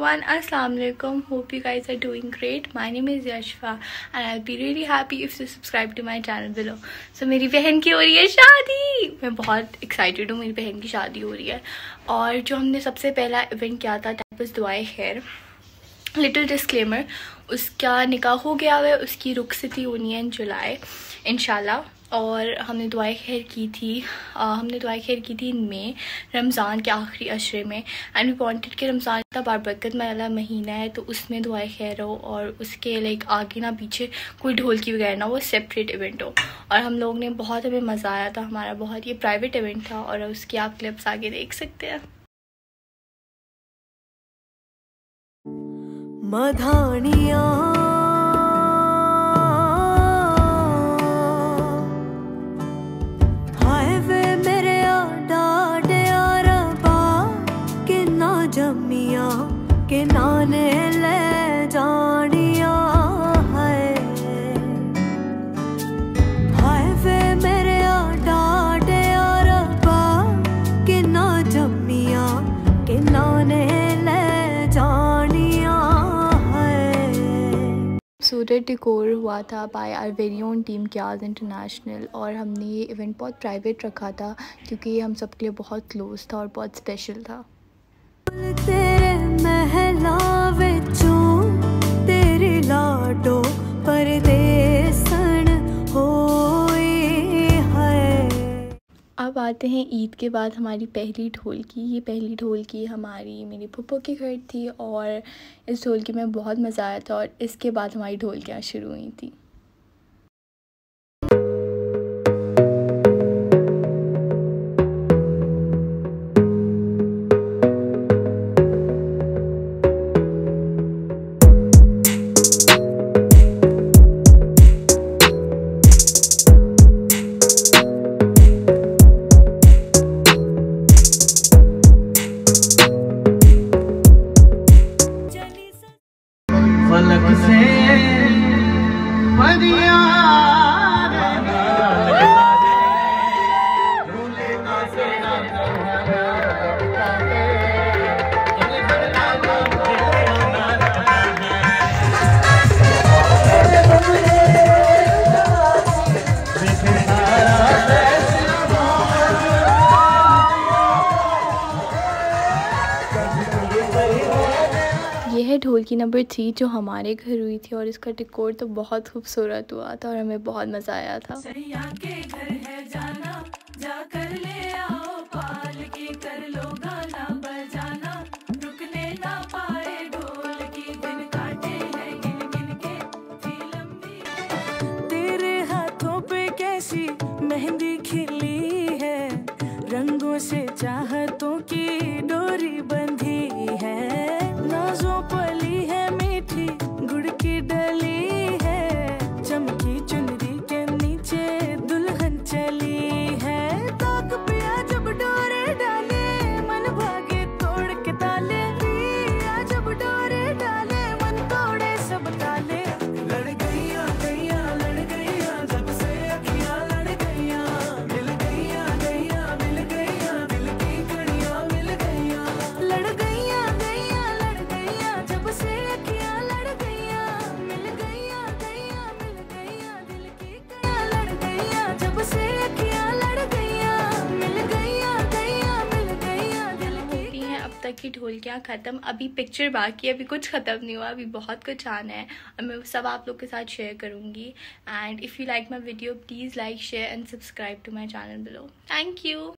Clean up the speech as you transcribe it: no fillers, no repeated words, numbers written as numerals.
everyone, Assalamu alaikum. Hope you guys are doing great. My name is Yashfa and I'll be really happy if you subscribe to my channel below. So मेरी बहन की हो रही है शादी. मैं बहुत excited हूँ, मेरी बहन की शादी हो रही है. और जो हमने सबसे पहला इवेंट किया था that was दुआए खैर. लिटिल डिस्क्लेमर, उसका निकाह हो गया है, उसकी रुखसती होनी है इन जुलाई इंशाल्लाह. और हमने दुआए खैर की थी इन मई, रमज़ान के आखिरी अशरे में. एंड वी वांटेड कि रमज़ान इतना बाबरकत वाला महीना है तो उसमें दुआए खैर हो और उसके लाइक आगे ना पीछे कोई ढोलकी वगैरह ना, वो सेपरेट इवेंट हो. और हम लोग ने बहुत, हमें मज़ा आया था. हमारा बहुत ये प्राइवेट इवेंट था और उसकी आप क्लिप्स आगे देख सकते हैं. मधानिया हाय वे मेरे डाडे रबा के ना जमिया के नाने ले जानिया है. हाय वे मेरे डाडे रबा के ना जमिया के नाने ले जानिया. सूरत डेकोर हुआ था by our very own team क्याज इंटरनेशनल. और हमने ये इवेंट बहुत प्राइवेट रखा था क्योंकि ये हम सब के लिए बहुत क्लोज था और बहुत स्पेशल था. तेरे महला विचों तेरी लाडो परदेसन होए है. अब आते हैं ईद के बाद हमारी पहली ढोलकी. ये पहली ढोलकी हमारी मेरी फूफो के घर थी और इस ढोलकी में बहुत मज़ा आया था. और इसके बाद हमारी ढोलकियाँ शुरू हुई थी. यह है ढोलकी नंबर 3 जो हमारे घर हुई थी. और इसका डेकोर तो बहुत खूबसूरत हुआ था और हमें बहुत मज़ा आया था. तेरे हाथों पे कैसी मेहंदी खिली है, रंगों से चाहतों की डोरी बंधी है. नाजों पली है मीठी गुड़ की डली है, चमकी चुनरी के नीचे दुल्हन चली है. ताक पिया जब डोरे डाले मन भागे तोड़ के ताले, पिया जब डोरे डाले मन तोड़े सब ताले. लड़ गईया गईया लड़ गईया जब से अखियां लड़ गईया, मिल गईया गईया मिल गईया दिल की कड़ियां मिल गईया. लड़ गईया गईया लड़ गईया जब से अखियां लड़ गईया, मिल गईया गईया मिल गईया दिल की कड़ियां लड़ गईया. जब से अखियां लड़ गईया, मिल गईया गईया मिल गईया दिल की. हैं अब तक की ढोलकियाँ ख़त्म. अभी पिक्चर बाकी है, अभी कुछ ख़त्म नहीं हुआ, अभी बहुत कुछ आना है और मैं सब आप लोग के साथ शेयर करूँगी. And if you like my video please like share and subscribe to my channel below. Thank you.